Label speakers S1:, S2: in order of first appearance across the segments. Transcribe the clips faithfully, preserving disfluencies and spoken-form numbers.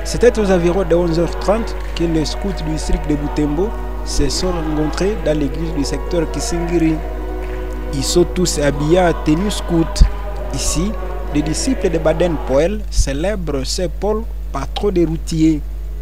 S1: C'était aux environs de onze heures trente que les scouts du district de Butembo se sont rencontrés dans l'église du secteur Kisingiri. Ils sont tous habillés en tenue scout. Ici, les disciples de Baden-Powell célèbrent Saint Paul, patron des routiers.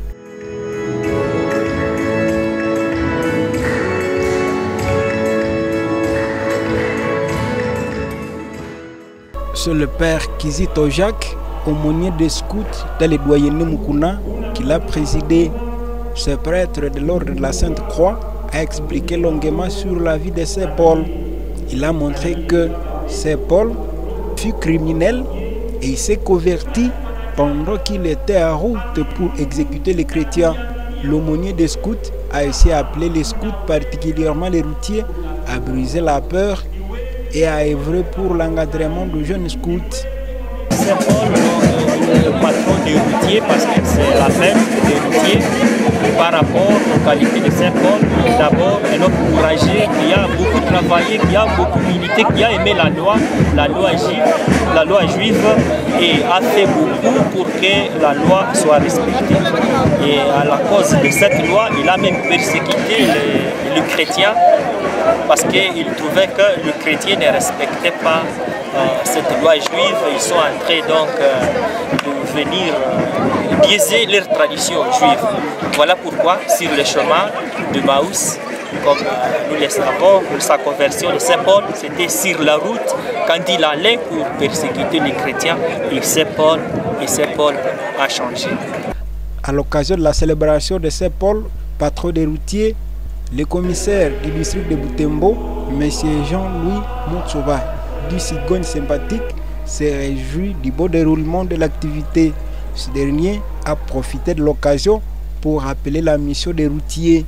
S1: C'est le père Kizito Jacques, aumônier des scouts dans les doyennés Mukuna, qui l'a présidé. Ce prêtre de l'ordre de la Sainte Croix a expliqué longuement sur la vie de Saint Paul. Il a montré que Saint Paul fut criminel et il s'est converti pendant qu'il était en route pour exécuter les chrétiens. L'aumônier des scouts a aussi appelé les scouts, particulièrement les routiers, à briser la peur et à œuvrer pour l'encadrement de jeunes scouts.
S2: Saint Paul, le patron des routiers, parce que c'est la fête des routiers. Par rapport aux qualités de Saint Paul, d'abord un homme courageux qui a beaucoup travaillé, qui a beaucoup milité, qui a aimé la loi, la loi juive, la loi juive et a fait beaucoup pour que la loi soit respectée. Et à la cause de cette loi, il a même persécuté les, les chrétiens parce qu'il trouvait que le chrétien ne respectait pas euh, cette loi juive. Ils sont en train donc euh, de venir euh, biaiser leur tradition juive. Voilà pourquoi, sur le chemin de Maús, comme euh, nous le savons, sa conversion de Saint Paul, c'était sur la route quand il allait pour persécuter les chrétiens. Et Saint Paul, et Saint Paul a changé.
S1: À l'occasion de la célébration de Saint Paul, patron des routiers, le commissaire du district de Butembo, M. Jean-Louis Moutsoba, du Cigogne sympathique, s'est réjoui du bon déroulement de l'activité. Ce dernier a profité de l'occasion pour rappeler la mission des routiers.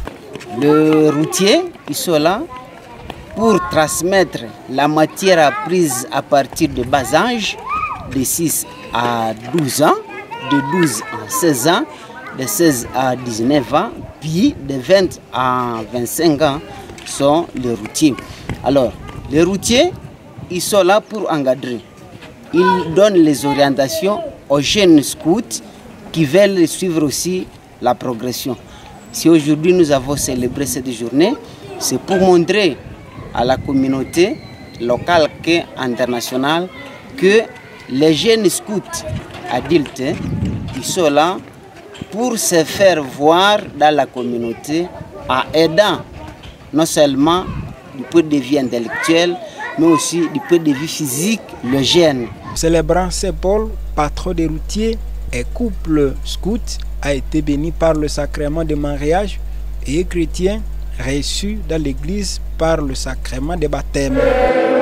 S3: Les routiers, ils sont là pour transmettre la matière apprise à partir de bas âge, de six à douze ans, de douze à seize ans, de seize à dix-neuf ans, puis de vingt à vingt-cinq ans sont les routiers. Alors, les routiers, ils sont là pour encadrer. Ils donnent les orientations aux jeunes scouts qui veulent suivre aussi la progression. Si aujourd'hui nous avons célébré cette journée, c'est pour montrer à la communauté locale et internationale que les jeunes scouts adultes, ils sont là pour se faire voir dans la communauté en aidant non seulement du point de vue intellectuel, mais aussi du point de vue physique, le jeune.
S1: Célébrant Saint Paul, patron des routiers, et couple scout a été béni par le sacrement de mariage et chrétien reçu dans l'église par le sacrement de baptême.